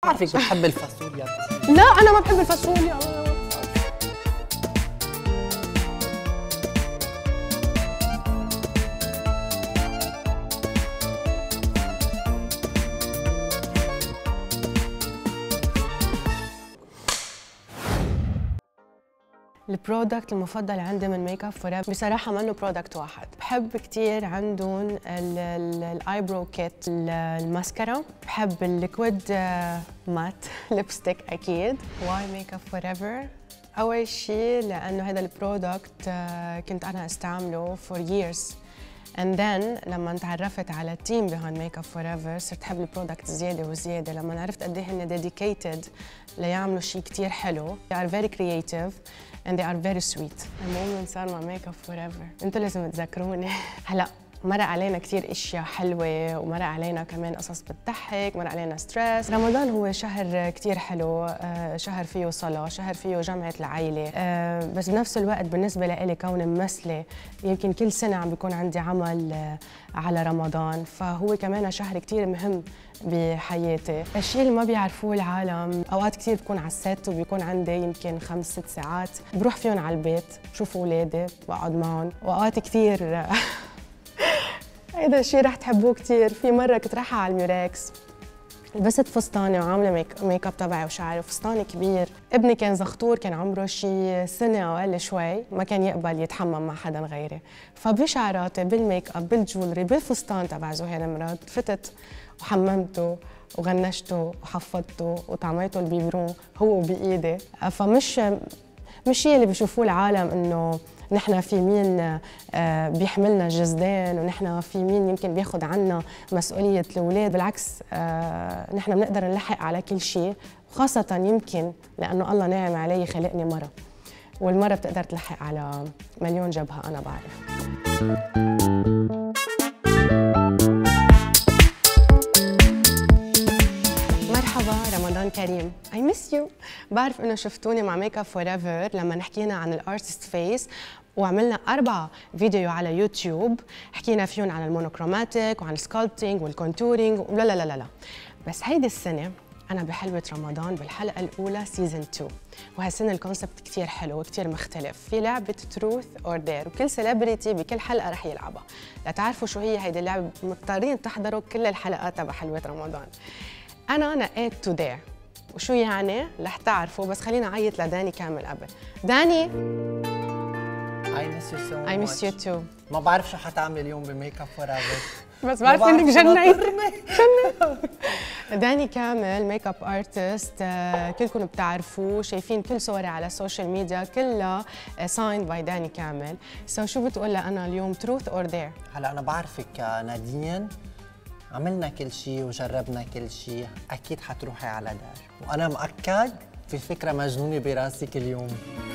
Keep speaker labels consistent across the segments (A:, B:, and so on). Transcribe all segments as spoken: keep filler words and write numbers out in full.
A: بعرفك بتحب الفاصوليا كثير.
B: لا انا ما بحب الفاصوليا. البرودكت المفضل عندي من ميك اب فور ايفر بصراحه منه برودكت واحد، بحب كثير عندهم الاي برو كيت، الماسكارا، بحب الليكويد مات ليبستيك اكيد. واي ميك اب فور ايفر؟ اول شيء لانه هذا البرودكت كنت انا استعمله فور ييرز and then لما تعرفت على التيم بهون ميك اب فور ايفر صرت احب البرودكت زياده وزياده. لما عرفت قد ايه هن ديديكيتد ليعملوا شيء كثير حلو. they are very creative and they are very sweet. المهم صار مع ميك اب فور ايفر، انتوا لازم تذكروني. هلا مرق علينا كثير اشياء حلوه ومرق علينا كمان قصص بتضحك، مرق علينا ستريس. رمضان هو شهر كثير حلو، شهر فيه صلاه، شهر فيه جمعه العائله، بس بنفس الوقت بالنسبه لإلي كوني ممثله يمكن كل سنه عم بيكون عندي عمل على رمضان، فهو كمان شهر كثير مهم بحياتي. الشيء اللي ما بيعرفوه العالم، اوقات كثير بكون على الست وبيكون عندي يمكن خمس ست ساعات بروح فيهم على البيت بشوف اولادي بقعد معهم، واوقات كثير هيدا الشيء رح تحبوه كثير. في مره كنت رايحه على الميراكس لبست فستاني وعامله ميك, ميك اب تبعي وشعري، وفستاني كبير. ابني كان زغطور، كان عمره شي سنه او اقل شوي، ما كان يقبل يتحمم مع حدا غيري، فبشعراتي بالميك اب بالجولري بالفستان تبع زهير مراد فتت وحممته وغنشته وحفظته وطعميته البيبرون هو بايدي. فمش مش شيء اللي بيشوفوه العالم انه نحن في مين بيحملنا الجزدان ونحن في مين يمكن بياخد عنا مسؤولية الأولاد. بالعكس نحن بنقدر نلحق على كل شيء، وخاصة يمكن لأنه الله ناعم علي خلقني مرة، والمرة بتقدر تلحق على مليون جبهة أنا بعرف. رمضان كريم. I miss you. بعرف انه شفتوني مع ميك اب فور ايفر لما حكينا عن الارتست فيس، وعملنا أربعة فيديو على يوتيوب حكينا فيهم عن المونوكروماتيك وعن السكالبتينج والكونتورينج ولا لا لا لا. بس هيدي السنة أنا بحلوة رمضان بالحلقة الأولى سيزون اثنين، وهالسنة الكونسبت كتير حلو وكتير مختلف. في لعبة تروث أور دير، وكل سيلبرتي بكل حلقة رح يلعبها. لتعرفوا شو هي هيدي اللعبة مضطرين تحضروا كل الحلقات تبع حلوة رمضان. أنا نقيت تو دير، وشو يعني رح تعرفوا، بس خلينا أعيط لداني كامل قبل. داني
A: I miss you so much.
B: I miss you too.
A: ما بعرف شو حتعمل اليوم بميك اب فور ايفر،
B: بس بعرف انك جنيت. جنيت. داني كامل ميك اب ارتست، كلكم بتعرفوه، شايفين كل صوري على السوشيال ميديا كلها سايند باي داني كامل. سو شو بتقول لأنا اليوم تروث اور دير؟
A: هلا انا بعرفك نادين، عملنا كل شيء وجربنا كل شيء، اكيد حتروحي على دار، وانا مأكد في فكره مجنونه براسك اليوم.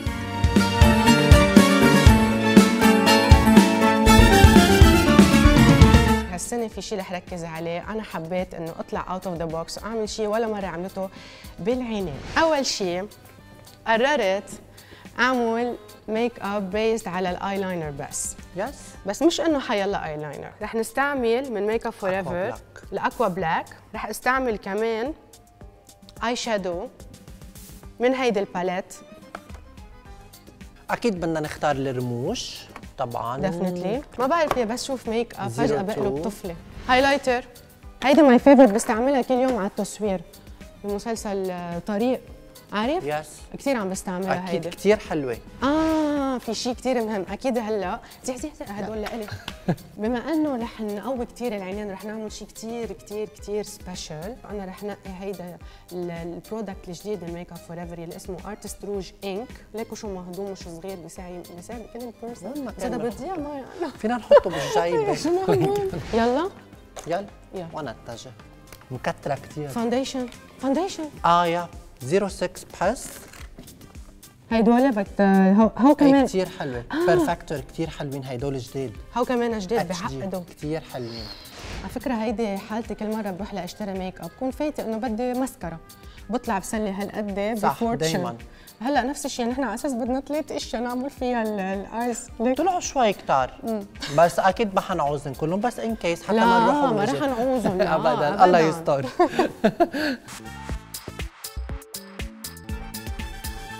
B: هالسنة في شيء رح ركز عليه، أنا حبيت إنه أطلع أوت أوف ذا بوكس وأعمل شيء ولا مرة عملته بالعينين. أول شيء قررت أعمل ميك اب بيست على الآي لاينر بس.
A: يس.
B: بس مش إنه حيلا آي لاينر، رح نستعمل من ميك اب فور ايفر الأكوا بلاك، رح استعمل كمان آي شادو من هيدي الباليت.
A: أكيد بدنا نختار الرموش طبعاً.
B: ديفنتلي. ما بعرف ليه بس شوف ميك اب فجأة بقلب طفلة. هايلايتر، هيدي ماي فيفورت، بستعملها كل يوم على التصوير بمسلسل طريق، عارف؟
A: يس.
B: كثير عم بستعملها هيدي.
A: أكيد كثير حلوة.
B: آه في شيء كثير مهم، أكيد هلا زيح زيح زيح هدول لإلي. بما إنه رح نقوي كثير العينين، رح نعمل شيء كثير كثير كثير سبيشال. أنا رح نقي هيدا البرودكت الجديد من ميك اب فور ايفر اللي اسمه ارتست روج انك. ليكوا شو مهضوم وشو صغير، بيساوي بيساوي كل البيرسون. هذا بتضيع معي أنا.
A: فينا نحطه بالجيب.
B: شو مهضوم؟ يلا
A: يلا
B: يلا.
A: وأنا اتجه. مكترة كثير.
B: فاونديشن فاونديشن.
A: آه يا صفر ستة بس.
B: هيدول بت هو, هو كمان
A: كثير حلوة. بيرفكتور كثير حلوين هيدول جديد.
B: هو كمان جديد بحقدوا
A: كثير حلوين.
B: على فكرة هيدي حالتي كل مرة بروح لاشتري ميك اب، بكون فايتة انه بدي مسكرة، بطلع بسلي هالقد بفورتشن. هلا نفس الشيء، نحن على اساس بدنا ثلاث اشياء نعمل فيها الايس.
A: طلعوا شوي كتار، بس اكيد ما حنعوزن كلهم، بس ان كيس حتى ما نروح
B: لا ما رح نعوزهم.
A: ابدا. الله يستر.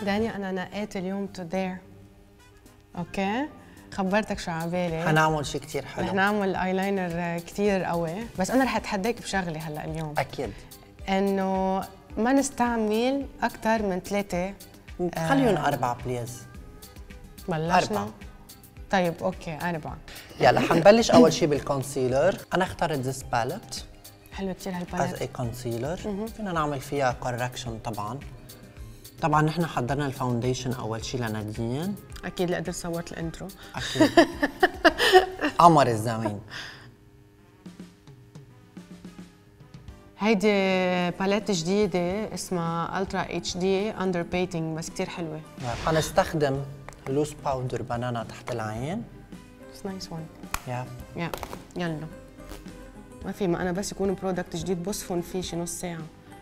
B: داني انا نقيت اليوم تو ذير. اوكي خبرتك شو عبالي.
A: حنعمل شيء كثير حلو.
B: رح نعمل ايلاينر كثير قوي، بس انا رح اتحداك بشغله هلا اليوم.
A: اكيد.
B: انه ما نستعمل اكثر من ثلاثه.
A: خليهم آه اربعه بليز.
B: بلشنا؟
A: أربعة.
B: طيب اوكي اربعه.
A: يلا حنبلش اول شيء بالكونسيلر. انا اخترت ذس باليت.
B: حلو كثير
A: از
B: هالباليت.
A: اي كونسيلر. فينا نعمل فيها كوركشن طبعا. طبعا نحن حضرنا الفاونديشن اول شيء لنادين.
B: اكيد لقدر صورت الانترو.
A: اكيد. قمر الزمين.
B: هيدي باليت جديدة اسمها الترا اتش دي اندر بيتنج، بس كثير حلوة.
A: حنستخدم لوز باودر بنانا تحت العين.
B: اتس نايس وان.
A: يا
B: يا يلا ما في، ما انا بس يكون برودكت جديد بصفن فيه شي نص ساعة.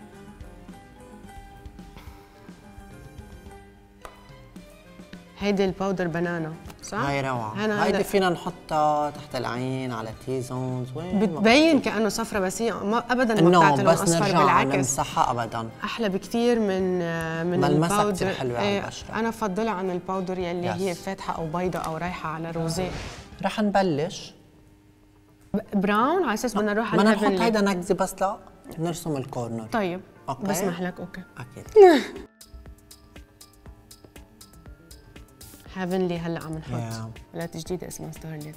B: هيدي الباودر بنانا صح؟
A: هاي روعة. هيدي فينا نحطها تحت العين على تي زونز. وين
B: بتبين كأنه صفرة، بس هي ما ابدا ما بتعطي لون اصفر، بالعكس
A: نمسحها ابدا.
B: احلى بكثير من من
A: ملمسها كثير حلوة على البشرة.
B: انا بفضلها عن الباودر يلي يس. هي فاتحة او بيضة او رايحة على روزيه.
A: رح نبلش
B: براون على اساس بدنا نروح على
A: بدنا نحط هيدا نكزي بس لا نرسم الكورنر.
B: طيب
A: أوكي.
B: بسمح لك. اوكي
A: اكيد.
B: هافنلي هلا عم نحط
A: yeah.
B: بلات جديدة اسمها ستارليت.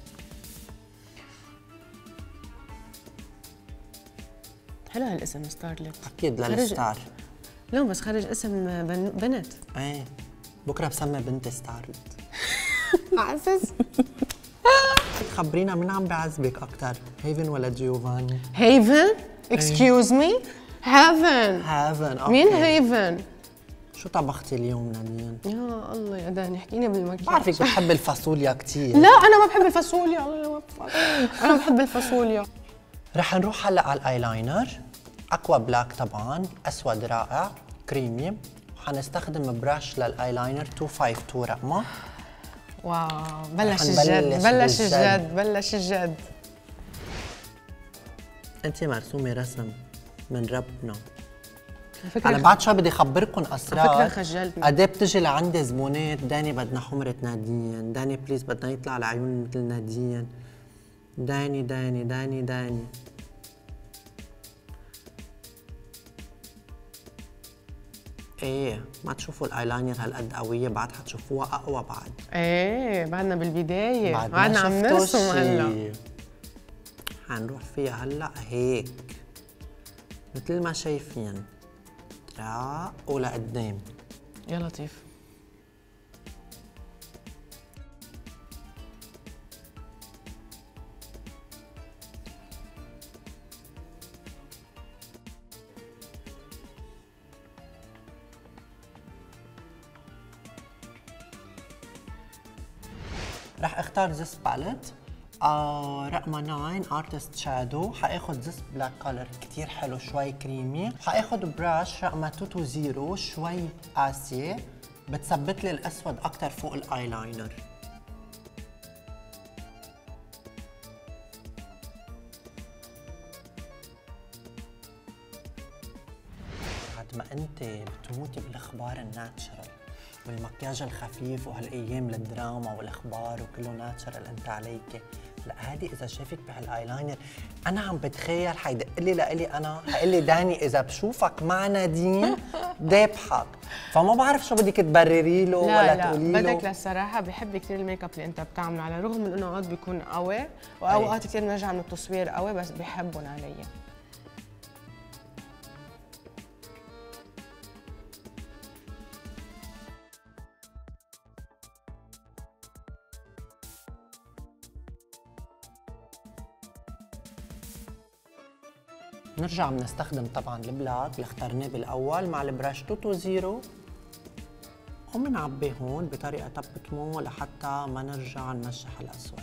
B: حلو هالاسم ستارليت.
A: اكيد للستار.
B: لا بس خرج اسم بن... بنت.
A: ايه بكره بسمي بنتي ستارليت.
B: على اساس
A: خبرينا مين عم بعذبك اكثر، هيفن ولا جيوفاني؟
B: هيفن؟ اكسكيوز مي؟ هافن.
A: هافن اوكي.
B: مين هيفن؟
A: شو طبختي اليوم نادين؟
B: يا الله يا داني احكينا بالمكياج.
A: بعرفك بتحب الفاصوليا كثير.
B: لا انا ما بحب الفاصوليا، الله انا بحب الفاصوليا.
A: رح نروح هلا على الايلاينر. اكوا بلاك طبعا، اسود رائع كريمي. وحنستخدم براش للايلاينر مئتين وخمسة وخمسين رقمه.
B: واو بلش الجد بلش الجد بلش الجد.
A: انت مرسومه رسم من ربنا. انا بعد شوي بدي اخبركم اسرار.
B: فكرة خجلتني.
A: قد ايه بتجي لعندي زبونات داني بدنا حمرة نادين، داني بليز بدنا يطلع العيون مثل نادين، داني داني داني داني. ايه ما تشوفوا الايلاينر هالقد قوية، بعد حتشوفوها اقوى بعد.
B: ايه بعدنا بالبداية،
A: بعد
B: بعدنا عم نرسم هلا.
A: حنروح فيها هلا هيك مثل ما شايفين، لا ولقدام.
B: يا لطيف.
A: رح اختار ذس باليت آه رقم تسعة ارتست شادو. حاخذ ذس بلاك كولر كثير حلو شوي كريمي. حاخذ براش رقم مئتين وعشرين شوي قاسيه بتثبت لي الاسود اكثر فوق الايلاينر. بعد ما انت بتموتي بالاخبار الناتشرال والمكياج الخفيف وهالايام للدراما والاخبار وكله ناتشرال انت عليكي، لا هذه اذا شافك بهالايلاينر انا عم بتخيل حيدق لي لإلي انا حيقول لي داني اذا بشوفك مع نادين ذابحك، فما بعرف شو بدك تبرري له ولا تقولي له.
B: لا بدك للصراحه بحب كثير الميك اب اللي انت بتعمله، على الرغم من انه اوقات بيكون قوي واوقات كثير بنرجع من التصوير قوي، بس بحبهم علي.
A: نرجع بنستخدم طبعا البلاك اللي اخترناه بالاول مع البراش مئتين وعشرين وبنعبي هون بطريقه تبت مو لحتى ما نرجع نمشح الاسود.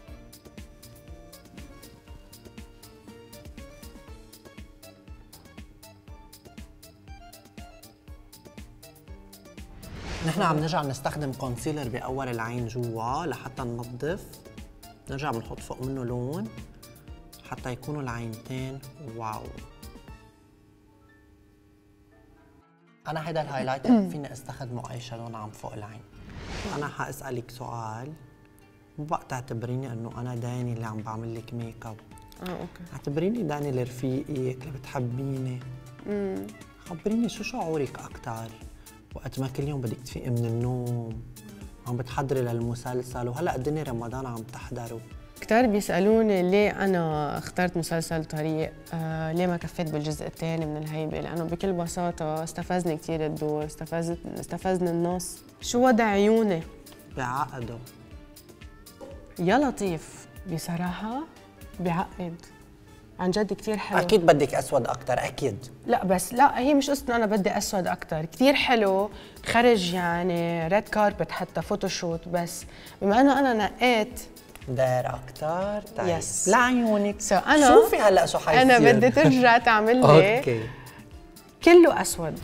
A: نحن عم نرجع نستخدم كونسيلر باول العين جوا لحتى ننظف، نرجع بنحط فوق منه لون حتى يكونوا العينتين واو. انا هيدا الهايلايتر فيني استخدمه اي شالون عم فوق العين. انا حاسالك سؤال، مو بقى تعتبريني انه انا داني اللي عم بعمل لك ميك اب.
B: اه اوكي.
A: اعتبريني داني اللي رفيقك اللي بتحبيني. امم خبريني شو شعورك اكثر وقت ما كل يوم بدك تفيقي من النوم عم بتحضري للمسلسل، وهلا الدنيا رمضان عم تحضره.
B: كتار بيسألوني ليه أنا اخترت مسلسل طريق، آه ليه ما كفيت بالجزء الثاني من الهيبة، لأنه بكل بساطة استفزني كتير الدور، استفزت استفزني النص. شو وضع عيوني؟
A: بعقده
B: يا لطيف بصراحة بعقد عن جد كتير حلو.
A: اكيد بدك اسود اكثر اكيد.
B: لا بس لا، هي مش قصة انا بدي اسود اكثر، كثير حلو خرج يعني ريد كاربت حتى فوتوشوت، بس بما انه انا نقيت
A: داير اكثر طيب
B: يس
A: لعيونك.
B: سو انا
A: شوفي هلا شو حيصير.
B: انا بدي ترجع تعمل لي
A: اوكي
B: كله اسود.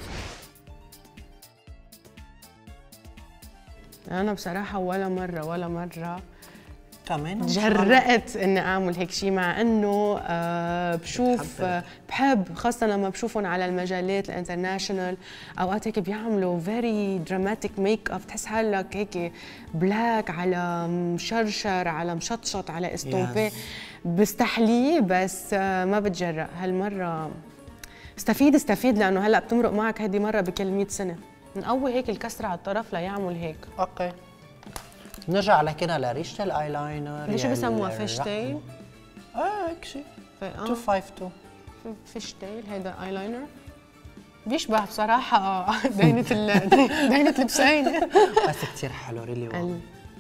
B: انا بصراحة ولا مرة ولا مرة
A: كمان
B: جرأت اني اعمل هيك شيء، مع انه آه بشوف آه بحب خاصه لما بشوفهم على المجلات الانترناشونال اوقات هيك بيعملوا فيري دراماتيك ميك اب، تحس حالك هيك بلاك على مشرشر على مشطشط على استوفي. بستحليه بس آه ما بتجرأ هالمره. استفيد استفيد لانه هلا بتمرق معك هيدي مره بكل مية سنه. نقوي هيك الكسره على الطرف ليعمل هيك.
A: اوكي نرجع لكنا لريشة الايلاينر.
B: شو بسموها فيش تيل؟
A: اه هيك شيء مئتين وخمسة وخمسين.
B: فيش تيل هيدا ايلاينر بيشبه بصراحة دينة ال دينة البسينة
A: بس كثير حلو ريلي واو.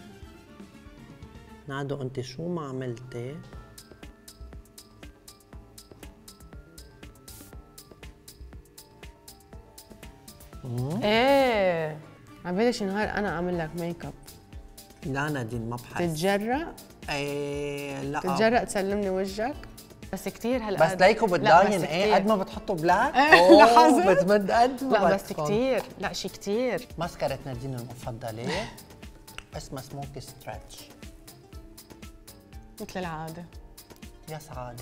A: نادو انت شو ما عملتي
B: ايه عم بلش نهار انا اعمل لك ميك اب.
A: لا نادين ما بحس.
B: تتجرأ؟
A: ايه لا
B: تتجرأ تسلمني وجهك؟ بس كثير هلا
A: بس ليكو بتبين ايه قد ما بتحطوا بلاك.
B: اوه لاحظت
A: بتمد قد ما
B: لا بس كثير لا شي كثير.
A: ماسكارة نادين المفضلة اسمها سموكي ستريتش
B: مثل العادة.
A: يا سعادة.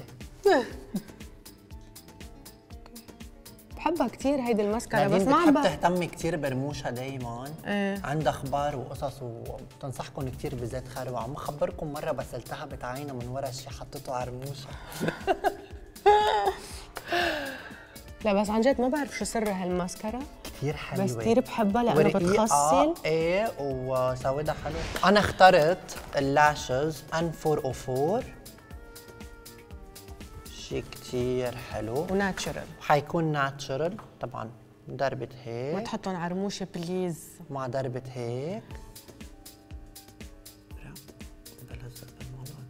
B: بحبها كثير هيدي الماسكارا بس
A: ما
B: عم
A: بحب تهتمي كثير برموشها دايما.
B: ايه.
A: عندها اخبار وقصص وبتنصحكم كثير بزيت خروع. عم خبركم مره بس التهبت عينها من ورا شيء حطيته على رموشها.
B: لا بس عن جد ما بعرف شو سر هالماسكارا.
A: كثير حلوه
B: بس كثير بحبها لانه بتغسل.
A: ايه وسوادها حلو. انا اخترت اللاشز ان أربعمية وأربعة شيء كثير حلو
B: وناتشرال.
A: حيكون ناتشرال طبعا. ضربة هيك
B: ما تحطهم على رموشي بليز.
A: مع ضربة هيك بلزق بالمولات.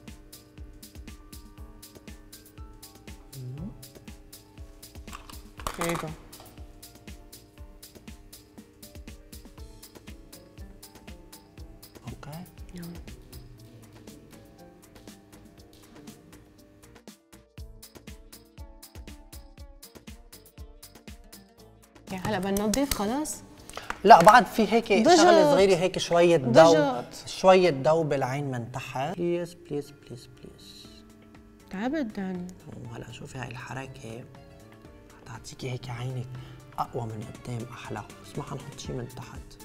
B: هيك
A: اوكي
B: يلا. هلا بننظف خلاص؟
A: لا بعد في هيك
B: ضجت.
A: شغله صغيره هيك شويه ضوء
B: ضجت.
A: شويه ضوء بالعين من تحت. بليز بليز بليز بليز.
B: تعبت داني.
A: وهلا شوفي هاي الحركه حتعطيكي هيك عينك اقوى من قدام احلى، بس ما حنحط شيء من تحت.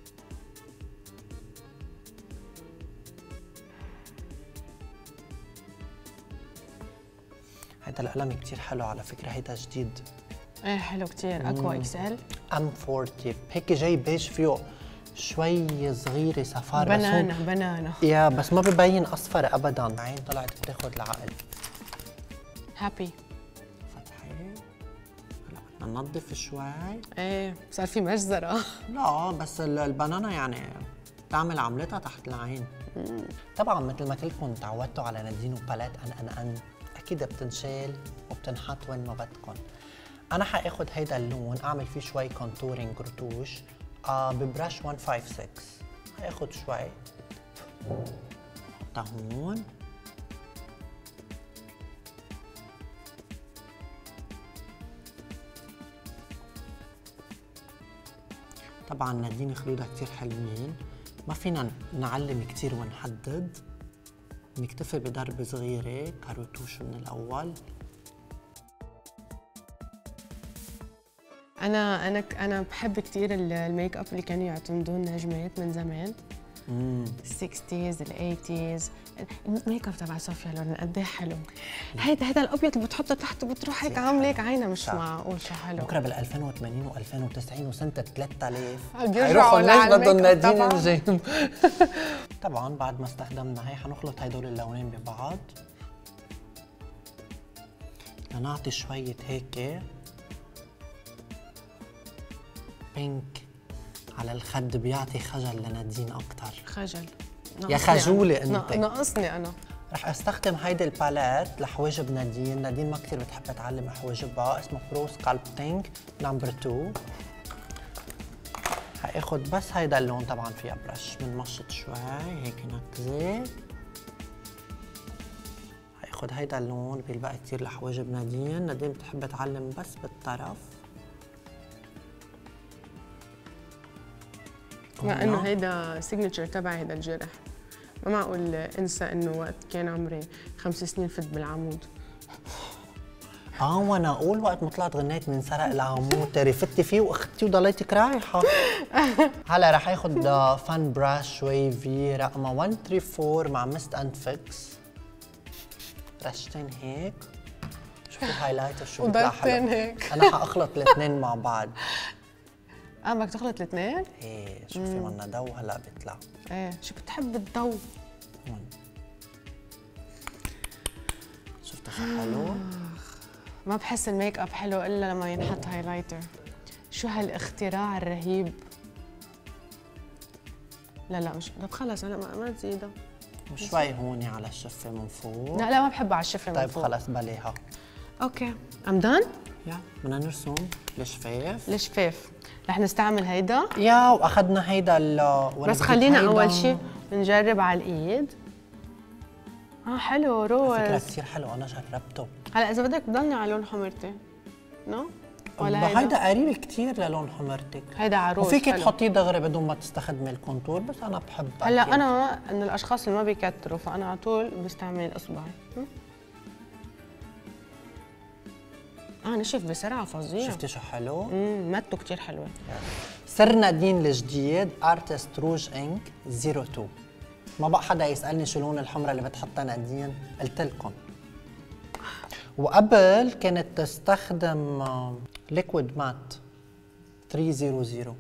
A: هيدا القلم كثير حلو على فكره، هيدا جديد.
B: ايه حلو كثير. اكوا اكس ال
A: ام أربعين هيك جاي بيج فيه شوي صغيره صفار.
B: بنانا بنانا
A: يا بس ما ببين اصفر ابدا. العين طلعت بتاخذ العقل.
B: هابي
A: فتحي. هلا بدنا ننظف شوي.
B: ايه صار في مجزره.
A: لا بس البنانا يعني بتعمل عملتها تحت العين. طبعا مثل ما كلكم تعودتوا على نادين وباليت ان ان ان اكيد بتنشال وبتنحط وين ما بدكم. انا حاخذ هيدا اللون اعمل فيه شوي كونتورينج رتوش آه ببرش مية وخمسة وستين. حاخذ شوي حطها هون. طبعا نادين خلودها كثير حلوين، ما فينا نعلم كثير ونحدد، نكتفي بضربة صغيرة كروتوش من الأول.
B: انا انا انا بحب كثير الميك اب اللي كانوا يعتمدوه النجمات من زمان.
A: امم
B: الستينز الثمانينز. الميك اب تبع صوفيا لورين قد ايه حلو. هيدا هيدا الابيض اللي بتحطه تحت بتروح هيك عامله هيك عينها مش معقول شو حلو.
A: بكره بال ألفين وثمانين وألفين وتسعين وسنه ثلاثة آلاف
B: بيرجعوا
A: الناس بدهم نادين الجيم. طبعا بعد ما استخدمنا هي حنخلط هدول اللونين ببعض لنعطي شويه هيك بينك على الخد، بيعطي خجل لنادين اكثر.
B: خجل
A: يا خجولة انت.
B: ناقصني انا.
A: رح استخدم هيدي الباليت لحواجب نادين، نادين ما كثير بتحب تعلم حواجبها، اسمه برو سكالبتينج نمبر اثنين. حاخد بس هيدا اللون، طبعا فيها برش بنمشط شوي هيك نكزه. حاخد هيدا اللون بيلبق كثير لحواجب نادين، نادين بتحب تعلم بس بالطرف.
B: مع انه هيدا سيجنتشر تبعي هيدا الجرح، ما معقول انسى انه وقت كان عمري خمس سنين فت بالعمود.
A: اه وانا اقول وقت ما طلعت غنيت من سرق العمود تري فتي فيه واختي وضليتك رايحه. هلا رح اخذ فان براش ويفي رقمها واحد ثلاثة أربعة مع ميست اند فيكس، رشتين هيك. شوفي هايلايتر شو بيطلع حلو.
B: هيك
A: انا حاخلط الاثنين مع بعض.
B: اه بدك تخلط الاثنين؟
A: ايه شوفي منا ضو هلا بيطلع.
B: ايه شو بتحب الضو؟
A: شفتي شو حلو؟
B: ما بحس الميك اب حلو الا لما ينحط هايلايتر. شو هالاختراع الرهيب. لا لا مش طب خلص انا ما, ما تزيدها.
A: شوي هوني على الشفه من فوق.
B: لا لا ما بحبها على الشفه
A: طيب
B: من فوق.
A: طيب خلص بليها.
B: اوكي ام دان.
A: يا بدنا نرسم الشفاف.
B: الشفاف رح نستعمل هيدا.
A: يا واخذنا هيدا ال
B: بس خلينا اول شيء نجرب على الايد. اه حلو روز.
A: على فكرة كثير حلو، انا جربته.
B: هلا اذا بدك ضلني على لون حمرتي نو؟ ولا
A: هيدا؟ هيدا قريب كثير للون حمرتك.
B: هيدا عروس.
A: وفيك تحطيه دغري بدون ما تستخدمي الكونتور، بس انا بحب.
B: هلا انا من الاشخاص اللي ما بيكتروا، فانا على طول بستعمل الاصبع. اه نشف بسرعه فظيع.
A: شفتي شو حلو؟
B: امم ماتته كثير حلوه.
A: سر نادين الجديد ارتست روج انك صفر اثنين. ما بقى حدا يسالني شو لون الحمرة اللي بتحطها نادين، قلت لكم. وقبل كانت تستخدم ليكويد مات ثلاثمية.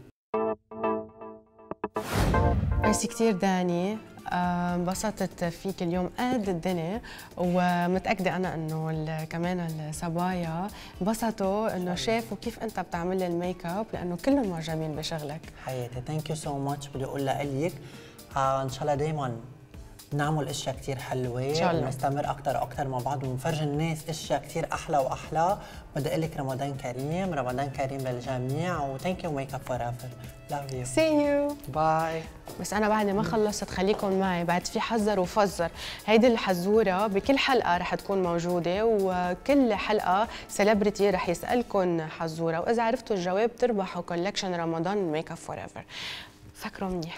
B: ميرسي كثير داني، انبسطت فيك اليوم قد الدنيا، ومتاكده انا انه كمان الصبايا انبسطوا انه شافوا كيف انت بتعمل لي الميك اب، لانه كلهم معجبين بشغلك.
A: حياتي ثانك يو سو ماتش. بدي اقول لك آه ان شاء الله دائما نعمل اشياء كثير حلوه ان شاء الله، ونستمر اكثر واكثر مع بعض ونفرجي الناس اشياء كثير احلى واحلى. بدي اقول لك رمضان كريم، رمضان كريم للجميع، وثانك يو ميك اب فور ايفر. لاف يو.
B: سي يو.
A: باي.
B: بس انا بعد ما خلصت خليكم معي، بعد في حذر وفزر. هيدي الحزوره بكل حلقه رح تكون موجوده، وكل حلقه سيلبرتي رح يسالكم حزوره، واذا عرفتوا الجواب تربحوا كولكشن رمضان ميك اب فور ايفر. فكروا منيح.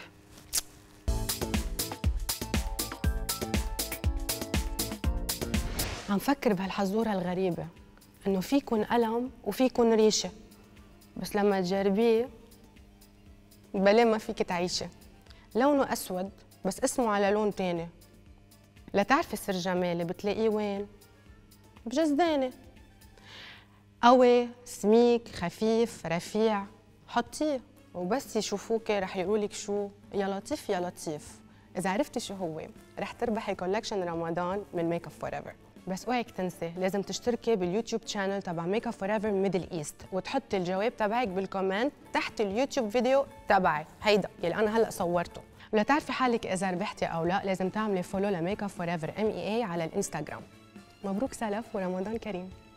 B: عم فكر بهالحزوره الغريبه انه فيكن قلم وفيكن ريشه، بس لما تجربيه بلا ما فيك تعيشي. لونه اسود بس اسمه على لون تاني. لتعرفي سر جمالي بتلاقيه وين؟ بجزداني. قوي، سميك، خفيف، رفيع، حطيه وبس يشوفوكي رح يقولولك شو يا لطيف يا لطيف. اذا عرفتي شو هو رح تربحي كولكشن رمضان من ميك اب فور ايفر. بس اوعك تنسي لازم تشتركي باليوتيوب شانل تبع ميك اب فور ايفر ميدل ايست، وتحطي الجواب تبعك بالكومنت تحت اليوتيوب فيديو تبعي هيدا يلي انا هلا صورته. ولتعرفي حالك اذا ربحتي او لا لازم تعملي فولو لميك اب فور ايفر ام اي اي على الانستغرام. مبروك سلف ورمضان كريم.